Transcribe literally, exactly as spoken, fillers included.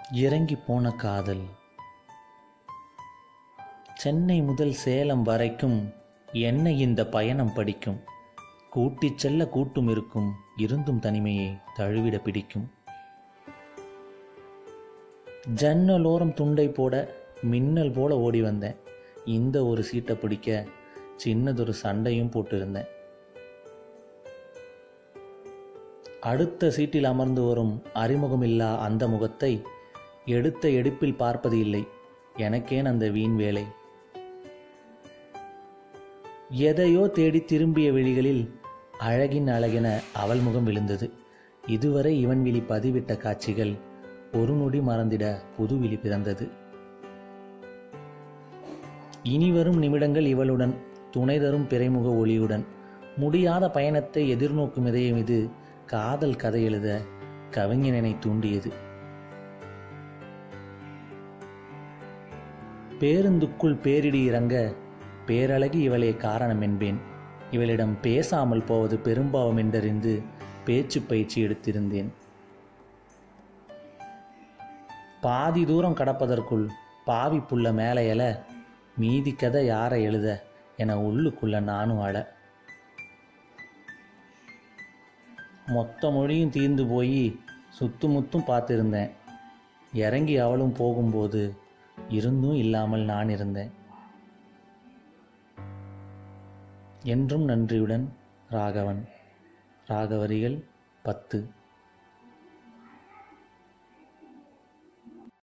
இறங்கி போன காதல். சென்னை முதல் சேலம் வரைக்கும் என்னை இந்த பயணம் படிக்கும். கூட்டிச் செல்ல கூட்டும் இருக்கும், இருந்தும் தனிமையை தழுவிட பிடிக்கும். ஜன்னலோரம் துண்டை போட மின்னல் போல ஓடி வந்தேன். இந்த ஒரு சீட்டை பிடிக்க சின்னதொரு சண்டையும் போட்டிருந்தேன். அடுத்த சீட்டில் அமர்ந்து வரும் அறிமுகமில்லா அந்த முகத்தை எடுத்த எடுப்பில் பார்ப்பது இல்லை. எனக்கேன் அந்த வீண் வேலை? எதையோ தேடி திரும்பிய விழிகளில் அழகின் அழகென அவள் முகம் விழுந்தது. இதுவரை இவன் விழி பதிவிட்ட காட்சிகள் ஒரு நொடி மறந்திட புது விழி பிறந்தது. இனி வரும் நிமிடங்கள் இவளுடன், துணை தரும் பிறைமுக ஒளியுடன். முடியாத பயணத்தை எதிர்நோக்கும் இதயம் இது காதல் கதை எழுத கவிஞனை தூண்டியது. பேருந்துக்குள் பேரிடி இறங்க பேரழகி இவளே காரணம் என்பேன். இவளிடம் பேசாமல் போவது பெரும்பாவம் என்றறிந்து பேச்சு பயிற்சி எடுத்திருந்தேன். பாதி தூரம் கடப்பதற்குள் பாவி புள்ள மேலே எழ, மீதி கதை யாரை எழுத என உள்ளுக்குள்ள நானும் அழ. மொத்த மொழியும் தீர்ந்து போய் சுத்து முத்தும் பார்த்திருந்தேன். இறங்கி அவளும் போகும்போது இருந்தும் இல்லாமல் நான் இருந்தேன். என்றும் நன்றியுடன் ராகவன். ராகவரிகள் பத்து.